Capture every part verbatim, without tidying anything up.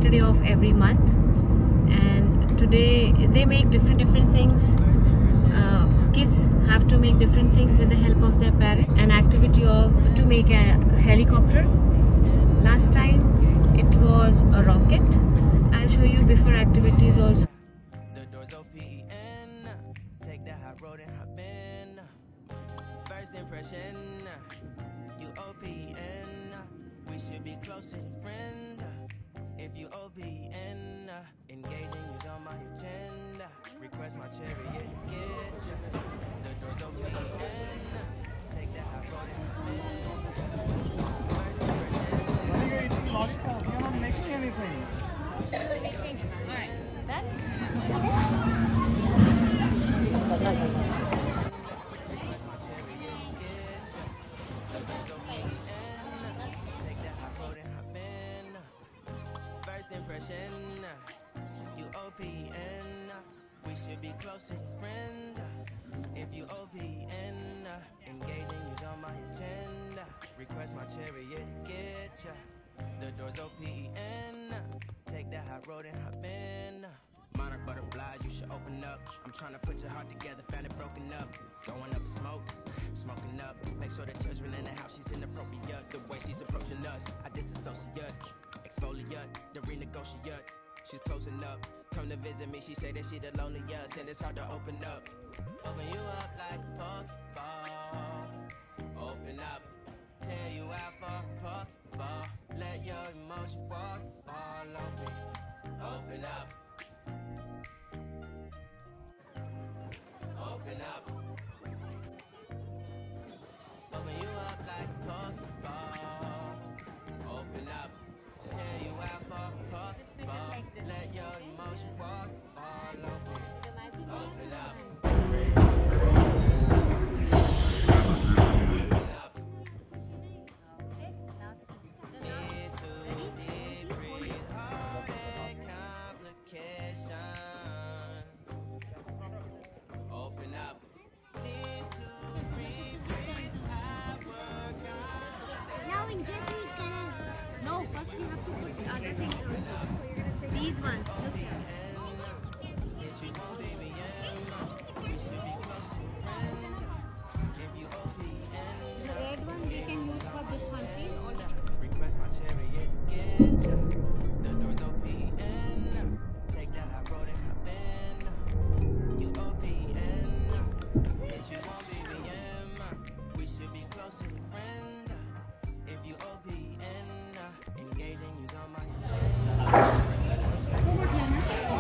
Saturday of every month, and today they make different different things. Uh, kids have to make different things with the help of their parents. An activity of to make a helicopter. Last time it was a rocket. I'll show you before activities also. The doors O P N, take the high road and hop in. First impression, you O P N, we should be closer than friends. If you O P N, engaging is on my agenda. Request my chariot to get ya. The doors O P N, take the high road and hop in. First impression. Why are you eating lollipop? You're not making anything. Alright, done? Request my chariot to get ya. The doors O P N, take the high road and hop in. First impression, you O P N, we should be closer than friends. If you O P N, engaging is on my agenda. Request my chariot to get ya. The doors O P N, take the high road and hop in. Monarch butterflies, you should open up. I'm trying to put your heart together, found it broken up. Going up in smoke, smoking up. Make sure the children in the house, she's inappropriate. The way she's approaching us, I disassociate. Exfoliate, the renegotiate. She's closing up. Come to visit me, she say that she the loneliest, and it's hard to open up. Open you up like a pokeball. Open up, tear you out for a pokeball. Let your emotion walk, fall on me. Open up. Open up. Open you up like a pokeball. Open up. Tear you out for a pokeball. Let your emotion walk, fall on me. Open up. Open up. Need to deep breathe, heartache, complications. Open up. Need to breathe, breathe, have work on. Now in Germany, can No, first we have to put the other things also. These ones, look here. The red one we can use for this one, see? All Request my chariot to get ya. The doors O P N, take the high road and hop in. You O P N, bitch you won't B B M. We should be closer than friends. If you O P N, engaging you's on my agenda. Request my chariot.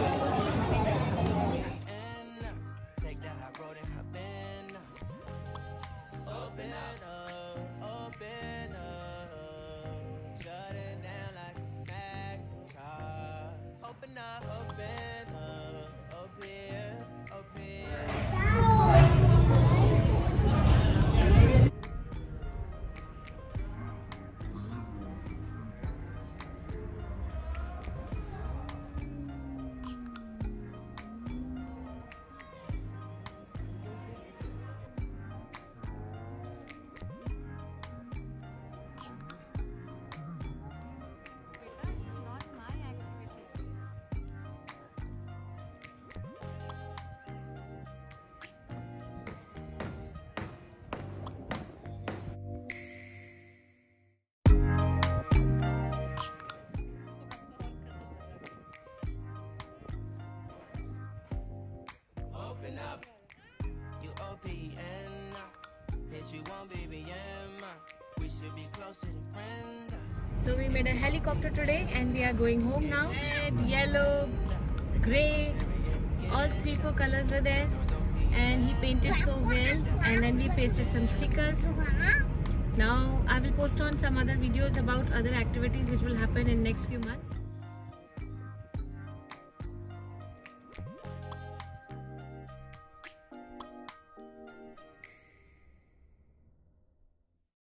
Take the high road and hop in. Open up, open up, shut it down like a Macintosh. Open up, open up, open, open. Open up, you O P N, bitch you won't B B M. We should be closer than friends. So we made a helicopter today and we are going home now. Red, yellow, grey, all three four colors were there, and he painted so well, and then we pasted some stickers. Now I will post on some other videos about other activities which will happen in next few months.